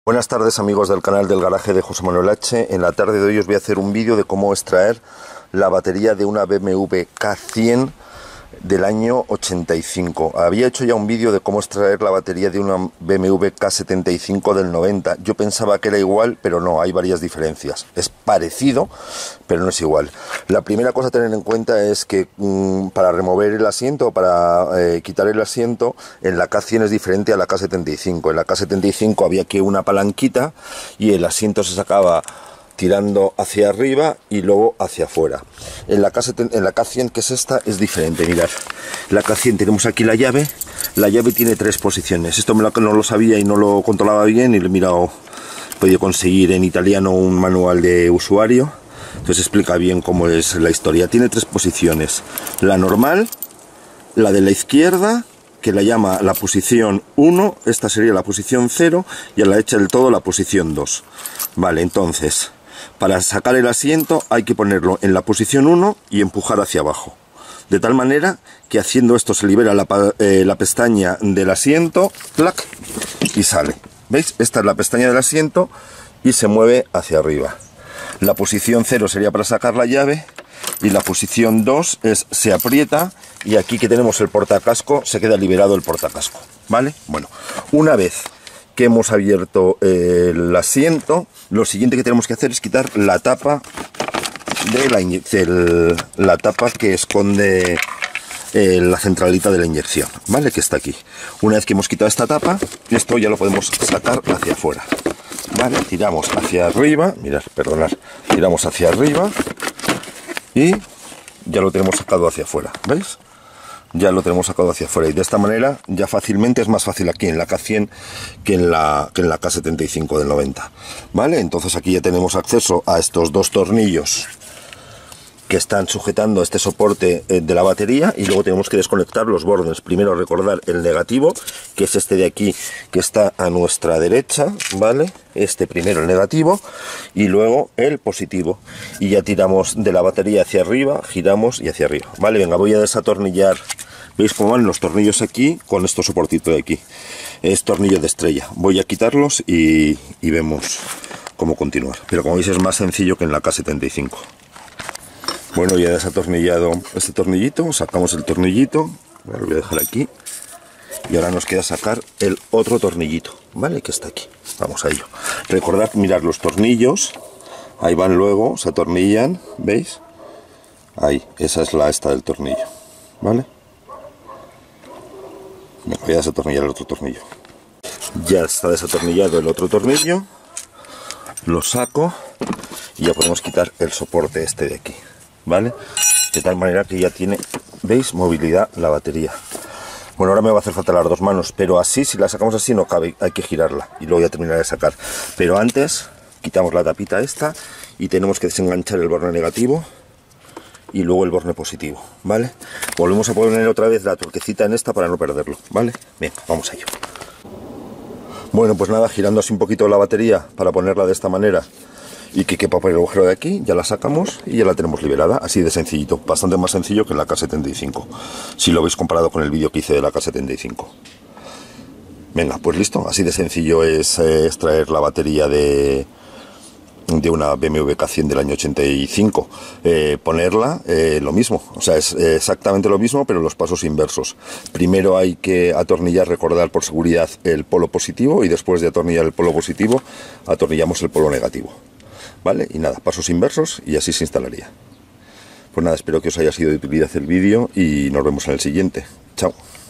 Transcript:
Buenas tardes, amigos del canal del garaje de José Manuel H. En la tarde de hoy os voy a hacer un vídeo de cómo extraer la batería de una BMW K100 del año 85. Había hecho ya un vídeo de cómo extraer la batería de una BMW K75 del 90. Yo pensaba que era igual, pero no, hay varias diferencias. Es parecido, pero no es igual. La primera cosa a tener en cuenta es que para remover el asiento, para quitar el asiento, en la K100 es diferente a la K75. En la K75 había que una palanquita y el asiento se sacaba tirando hacia arriba y luego hacia afuera. En la K100, que es esta, es diferente. Mirad, la K100 tenemos aquí la llave tiene tres posiciones. Esto no lo sabía y no lo controlaba bien, y lo he mirado, he podido conseguir en italiano un manual de usuario, entonces explica bien cómo es la historia. Tiene tres posiciones: la normal, la de la izquierda, que la llama la posición 1, esta sería la posición 0, y a la derecha del todo la posición 2. Vale, entonces, para sacar el asiento hay que ponerlo en la posición 1 y empujar hacia abajo. De tal manera que haciendo esto se libera la pestaña del asiento, ¡plac!, y sale. ¿Veis? Esta es la pestaña del asiento y se mueve hacia arriba. La posición 0 sería para sacar la llave y la posición 2 es se aprieta y aquí que tenemos el portacasco se queda liberado el portacasco. ¿Vale? Bueno, una vez que hemos abierto el asiento, lo siguiente que tenemos que hacer es quitar la tapa de la tapa que esconde la centralita de la inyección, ¿vale? Que está aquí. Una vez que hemos quitado esta tapa, esto ya lo podemos sacar hacia afuera, ¿vale? Tiramos hacia arriba, mirad, perdonad, tiramos hacia arriba y ya lo tenemos sacado hacia afuera, ¿veis? Ya lo tenemos sacado hacia afuera, y de esta manera ya fácilmente es más fácil aquí en la K100 que en la K75 del 90, ¿vale? Entonces aquí ya tenemos acceso a estos dos tornillos que están sujetando este soporte de la batería, y luego tenemos que desconectar los bordes. Primero recordar el negativo, que es este de aquí, que está a nuestra derecha, ¿vale? Este primero el negativo y luego el positivo, y ya tiramos de la batería hacia arriba, giramos y hacia arriba, ¿vale? Venga, voy a desatornillar. ¿Veis cómo van los tornillos aquí con estos soportitos de aquí? Es tornillo de estrella. Voy a quitarlos y vemos cómo continuar, pero como veis es más sencillo que en la K75. Bueno, ya he desatornillado este tornillito, sacamos el tornillito, lo voy a dejar aquí, y ahora nos queda sacar el otro tornillito, ¿vale? Que está aquí. Vamos a ello. Recordad mirar los tornillos, ahí van luego, se atornillan, ¿veis? Ahí, esa es la esta del tornillo, ¿vale? Me voy a desatornillar el otro tornillo. Ya está desatornillado el otro tornillo, lo saco y ya podemos quitar el soporte este de aquí, ¿vale? De tal manera que ya tiene, ¿veis?, movilidad la batería. Bueno, ahora me va a hacer falta las dos manos, pero así, si la sacamos así no cabe, hay que girarla y luego ya terminar de sacar. Pero antes quitamos la tapita esta y tenemos que desenganchar el borne negativo y luego el borne positivo, ¿vale? Volvemos a poner otra vez la tuerquecita en esta para no perderlo, ¿vale? Bien, vamos a ello. Bueno, pues nada, girando así un poquito la batería para ponerla de esta manera y que quepa por el agujero de aquí, ya la sacamos y ya la tenemos liberada, así de sencillito, bastante más sencillo que en la K75, si lo veis comparado con el vídeo que hice de la K75. Venga, pues listo, así de sencillo es extraer la batería de una BMW K100 del año 85. Ponerla, lo mismo, o sea, es exactamente lo mismo, pero los pasos inversos. Primero hay que atornillar, recordar por seguridad, el polo positivo, y después de atornillar el polo positivo, atornillamos el polo negativo. ¿Vale? Y nada, pasos inversos y así se instalaría. Pues nada, espero que os haya sido de utilidad el vídeo y nos vemos en el siguiente. Chao.